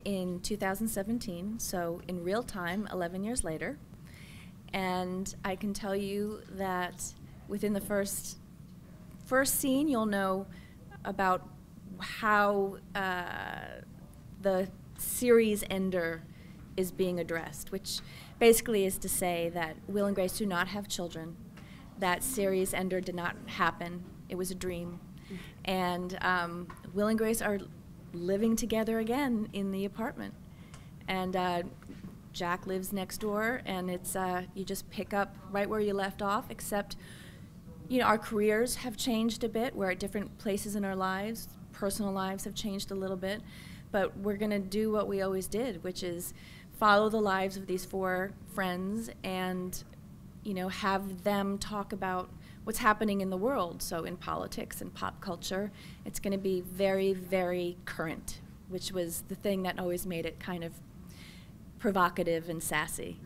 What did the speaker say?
in 2017, so in real time, 11 years later. And I can tell you that within the first scene, you'll know about how the series ender is being addressed, which basically is to say that Will and Grace do not have children. That series ender did not happen. It was a dream. And Will and Grace are living together again in the apartment. And Jack lives next door, and it's you just pick up right where you left off, except our careers have changed a bit. We're at different places in our lives. Personal lives have changed a little bit. But we're going to do what we always did, which is follow the lives of these four friends and have them talk about what's happening in the world. So in politics and pop culture, it's going to be very, very current, which was the thing that always made it kind of provocative and sassy.